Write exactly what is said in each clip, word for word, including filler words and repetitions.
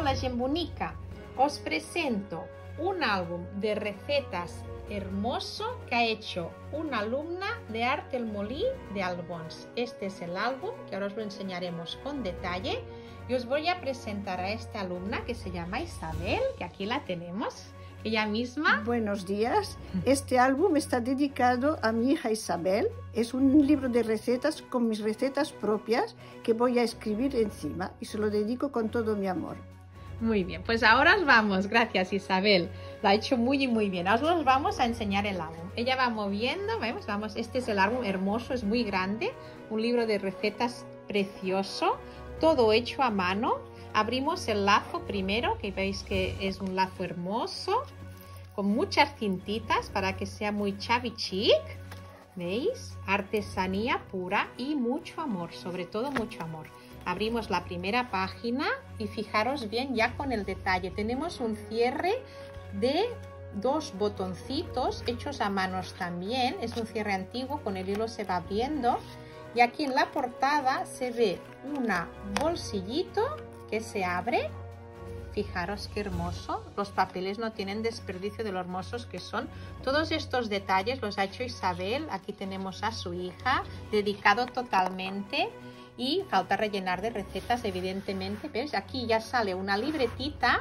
Hola, gent bonica. Os presento un álbum de recetas hermoso que ha hecho una alumna de Arte El Molí de Albons. Este es el álbum que ahora os lo enseñaremos con detalle y os voy a presentar a esta alumna que se llama Isabel, que aquí la tenemos, ella misma. Buenos días. Este álbum está dedicado a mi hija Isabel. Es un libro de recetas con mis recetas propias que voy a escribir encima y se lo dedico con todo mi amor. Muy bien, pues ahora os vamos, gracias Isabel, lo ha hecho muy muy bien. Ahora os vamos a enseñar el álbum. Ella va moviendo, vemos, vamos, este es el álbum hermoso, es muy grande, un libro de recetas precioso, todo hecho a mano. Abrimos el lazo primero, que veis que es un lazo hermoso, con muchas cintitas para que sea muy chavi chic, ¿veis? Artesanía pura y mucho amor, sobre todo mucho amor. Abrimos la primera página y fijaros bien ya con el detalle. Tenemos un cierre de dos botoncitos hechos a manos también. Es un cierre antiguo, con el hilo se va abriendo. Y aquí en la portada se ve un bolsillito que se abre. Fijaros qué hermoso. Los papeles no tienen desperdicio de lo hermosos que son. Todos estos detalles los ha hecho Isabel. Aquí tenemos a su hija, dedicado totalmente. Y falta rellenar de recetas, evidentemente. ¿Ves? Aquí ya sale una libretita.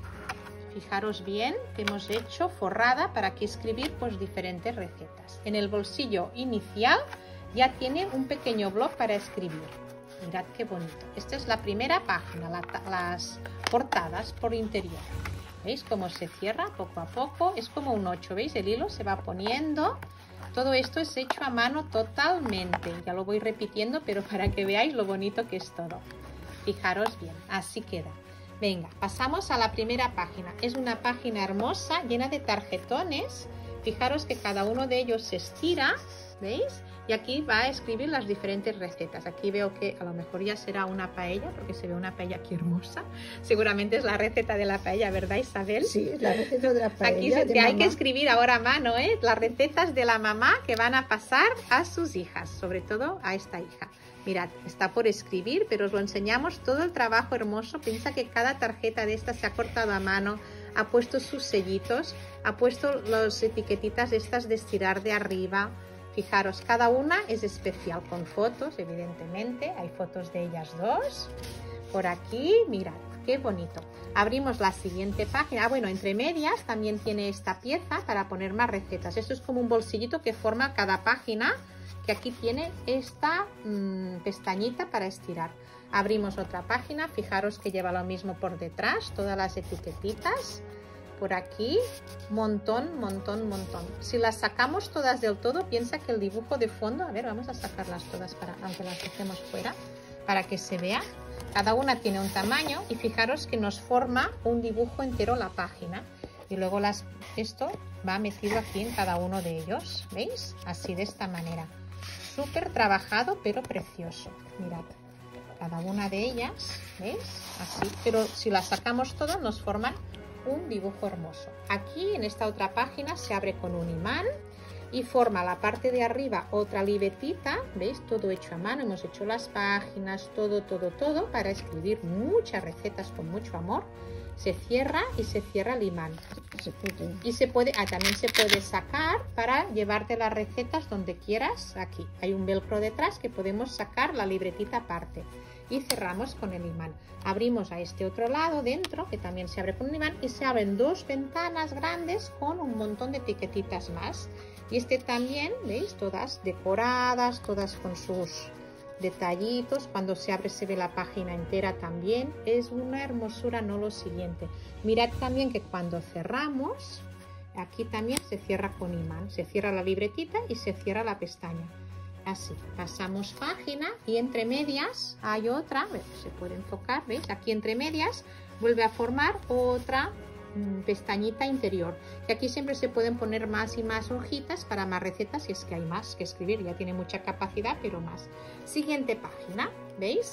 Fijaros bien que hemos hecho forrada para que escribir pues diferentes recetas. En el bolsillo inicial ya tiene un pequeño blog para escribir. Mirad qué bonito. Esta es la primera página, la, las portadas por interior. ¿Veis cómo se cierra poco a poco? Es como un ocho, ¿veis? El hilo se va poniendo. Todo esto es hecho a mano totalmente. Ya lo voy repitiendo, pero para que veáis lo bonito que es todo. Fijaros bien, así queda. Venga, pasamos a la primera página. Es una página hermosa, llena de tarjetones. Fijaros que cada uno de ellos se estira, ¿veis? Y aquí va a escribir las diferentes recetas. Aquí veo que a lo mejor ya será una paella, porque se ve una paella aquí hermosa. Seguramente es la receta de la paella, ¿verdad, Isabel? Sí, es la receta de la paella. Aquí se, de que hay mamá. que escribir ahora a mano, ¿eh? Las recetas de la mamá que van a pasar a sus hijas, sobre todo a esta hija. Mirad, está por escribir, pero os lo enseñamos todo el trabajo hermoso. Piensa que cada tarjeta de esta se ha cortado a mano, ha puesto sus sellitos, ha puesto las etiquetitas estas de estirar de arriba. Fijaros, cada una es especial, con fotos, evidentemente. Hay fotos de ellas dos. Por aquí, mirad, qué bonito. Abrimos la siguiente página. Ah, bueno, entre medias también tiene esta pieza para poner más recetas. Esto es como un bolsillito que forma cada página, que aquí tiene esta mmm, pestañita para estirar. Abrimos otra página. Fijaros que lleva lo mismo por detrás, todas las etiquetitas. Por aquí, montón, montón, montón. Si las sacamos todas del todo, piensa que el dibujo de fondo, a ver, vamos a sacarlas todas, para, aunque las dejemos fuera, para que se vea. Cada una tiene un tamaño y fijaros que nos forma un dibujo entero la página. Y luego las, esto va metido aquí en cada uno de ellos, ¿veis? Así, de esta manera. Súper trabajado, pero precioso. Mirad, cada una de ellas, ¿veis? Así, pero si las sacamos todas nos forman un dibujo hermoso. Aquí en esta otra página se abre con un imán y forma la parte de arriba otra libretita, ¿veis? Todo hecho a mano, hemos hecho las páginas, todo, todo, todo para escribir muchas recetas con mucho amor. Se cierra y se cierra el imán. Se puede. Y se puede, ah, también se puede sacar para llevarte las recetas donde quieras. Aquí hay un velcro detrás que podemos sacar la libretita aparte. Y cerramos con el imán. Abrimos a este otro lado dentro, que también se abre con un imán, y se abren dos ventanas grandes con un montón de etiquetitas más. Y este también, ¿veis? Todas decoradas, todas con sus detallitos. Cuando se abre se ve la página entera también. Es una hermosura, no lo siguiente. Mirad también que cuando cerramos, aquí también se cierra con imán. Se cierra la libretita y se cierra la pestaña. Así, pasamos página y entre medias hay otra, se puede enfocar, ¿veis? Aquí entre medias vuelve a formar otra mmm, pestañita interior. Y aquí siempre se pueden poner más y más hojitas para más recetas, si es que hay más que escribir. Ya tiene mucha capacidad, pero más. Siguiente página, ¿veis?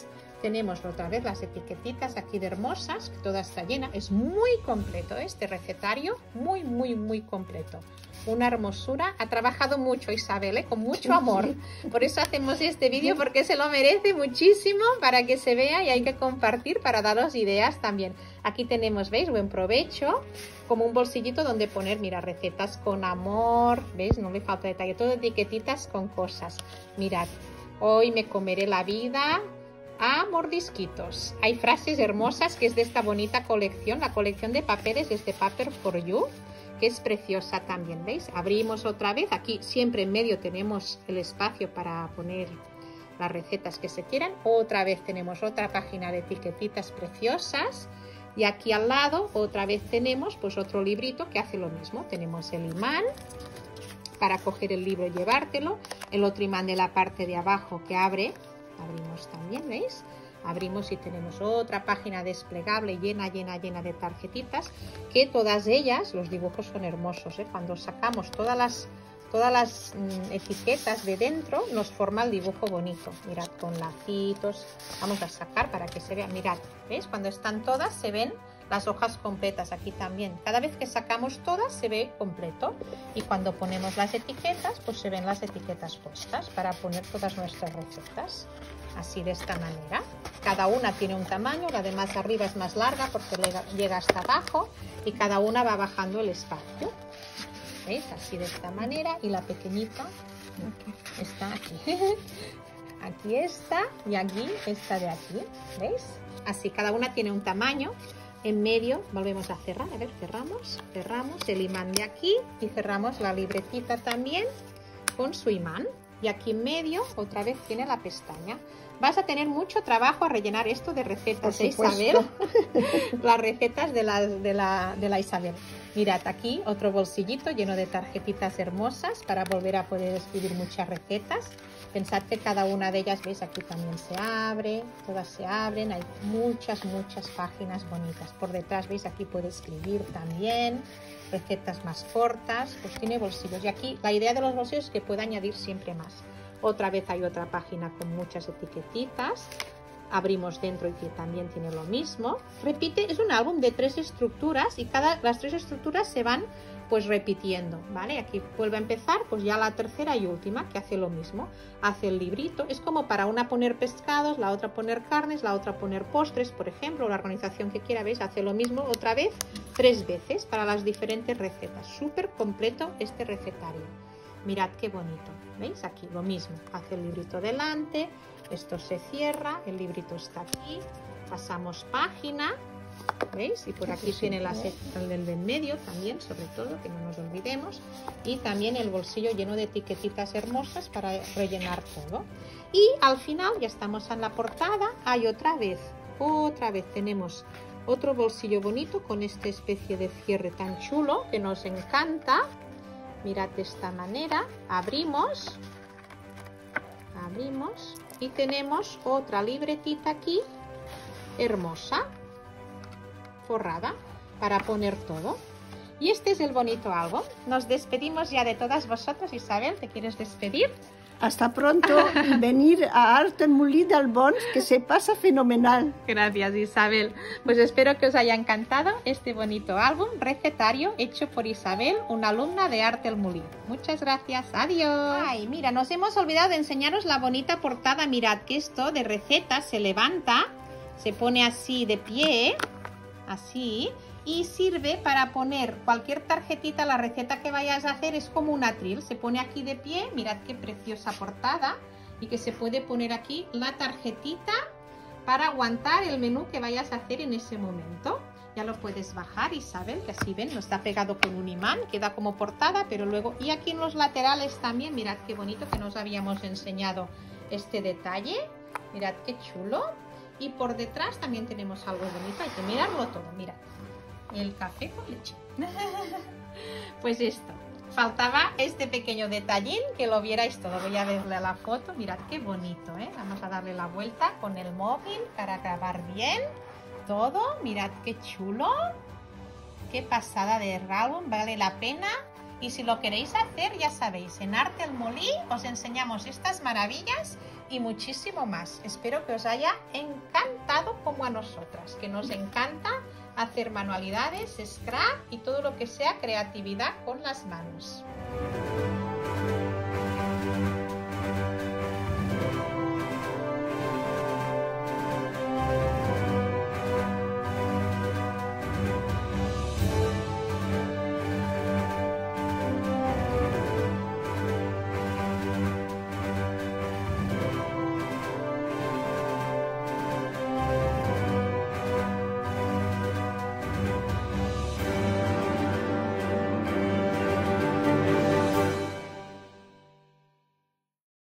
Tenemos otra vez las etiquetitas aquí de hermosas, que toda está llena. Es muy completo este recetario, muy, muy, muy completo. Una hermosura. Ha trabajado mucho Isabel, ¿eh? Con mucho amor. Por eso hacemos este vídeo, porque se lo merece muchísimo para que se vea y hay que compartir para daros ideas también. Aquí tenemos, ¿veis? Buen provecho. Como un bolsillito donde poner, mira, recetas con amor. ¿Veis? No le falta detalle. Todo etiquetitas con cosas. Mirad, hoy me comeré la vida a mordisquitos. Hay frases hermosas que es de esta bonita colección. La colección de papeles es de Paper for You, que es preciosa también, ¿veis? Abrimos otra vez. Aquí siempre en medio tenemos el espacio para poner las recetas que se quieran. Otra vez tenemos otra página de etiquetitas preciosas. Y aquí al lado otra vez tenemos pues otro librito que hace lo mismo. Tenemos el imán para coger el libro y llevártelo. El otro imán de la parte de abajo que abre. Abrimos también, ¿veis? Abrimos y tenemos otra página desplegable llena, llena, llena de tarjetitas, que todas ellas, los dibujos son hermosos, ¿eh? Cuando sacamos todas las, todas las mmm, etiquetas de dentro, nos forma el dibujo bonito. Mirad, con lacitos. Vamos a sacar para que se vea. Mirad, ¿veis? Cuando están todas se ven las hojas completas. Aquí también. Cada vez que sacamos todas se ve completo. Y cuando ponemos las etiquetas, pues se ven las etiquetas puestas para poner todas nuestras recetas. Así de esta manera. Cada una tiene un tamaño, la de más arriba es más larga porque llega hasta abajo y cada una va bajando el espacio. ¿Veis? Así de esta manera. Y la pequeñita está aquí. Aquí está y aquí está de aquí. ¿Veis? Así, cada una tiene un tamaño. En medio volvemos a cerrar. A ver, cerramos. Cerramos el imán de aquí y cerramos la libretita también con su imán. Y aquí en medio otra vez tiene la pestaña. Vas a tener mucho trabajo a rellenar esto de recetas, ¿eh, Isabel? Las recetas de la, de, la, de la Isabel. Mirad, aquí otro bolsillito lleno de tarjetitas hermosas para volver a poder escribir muchas recetas. Pensad que cada una de ellas, veis, aquí también se abre, todas se abren. Hay muchas, muchas páginas bonitas. Por detrás, veis, aquí puede escribir también. Recetas más cortas, pues tiene bolsillos. Y aquí la idea de los bolsillos es que pueda añadir siempre más. Otra vez hay otra página con muchas etiquetitas. Abrimos dentro y que también tiene lo mismo. Repite, es un álbum de tres estructuras y cada, las tres estructuras se van pues repitiendo, ¿vale? Aquí vuelve a empezar, pues ya la tercera y última que hace lo mismo. Hace el librito. Es como para una poner pescados, la otra poner carnes, la otra poner postres, por ejemplo, la organización que quiera, ¿veis? Hace lo mismo otra vez tres veces para las diferentes recetas. Súper completo este recetario. Mirad qué bonito, ¿veis? Aquí lo mismo, hace el librito delante, esto se cierra, el librito está aquí, pasamos página, ¿veis? Y por aquí tiene la, el del en medio también, sobre todo, que no nos olvidemos, y también el bolsillo lleno de etiquetitas hermosas para rellenar todo. Y al final, ya estamos en la portada, hay otra vez, otra vez tenemos otro bolsillo bonito con esta especie de cierre tan chulo que nos encanta. Mirad de esta manera, abrimos, abrimos y tenemos otra libretita aquí, hermosa, forrada, para poner todo. Y este es el bonito álbum. Nos despedimos ya de todas vosotras. Isabel, ¿te quieres despedir? Hasta pronto y venir a Art el Molí d'Albons, que se pasa fenomenal. Gracias, Isabel. Pues espero que os haya encantado este bonito álbum recetario hecho por Isabel, una alumna de Art el Molí. Muchas gracias. Adiós. Ay, mira, nos hemos olvidado de enseñaros la bonita portada. Mirad que esto de recetas se levanta, se pone así de pie, así, y sirve para poner cualquier tarjetita. La receta que vayas a hacer es como un atril, se pone aquí de pie. Mirad qué preciosa portada, y que se puede poner aquí la tarjetita para aguantar el menú que vayas a hacer en ese momento. Ya lo puedes bajar, Isabel, que así ven, no está pegado con un imán, queda como portada, pero luego, y aquí en los laterales también, mirad qué bonito, que nos habíamos enseñado este detalle, mirad qué chulo. Y por detrás también tenemos algo bonito, hay que mirarlo todo, mirad. El café con leche. Pues esto, faltaba este pequeño detallín, que lo vierais todo. Voy a verle la foto, mirad qué bonito, ¿eh? Vamos a darle la vuelta con el móvil para grabar bien todo. Mirad qué chulo, qué pasada de álbum, vale la pena. Y si lo queréis hacer, ya sabéis, en Art el Molí os enseñamos estas maravillas y muchísimo más. Espero que os haya encantado como a nosotras, que nos encanta hacer manualidades, scrap y todo lo que sea creatividad con las manos.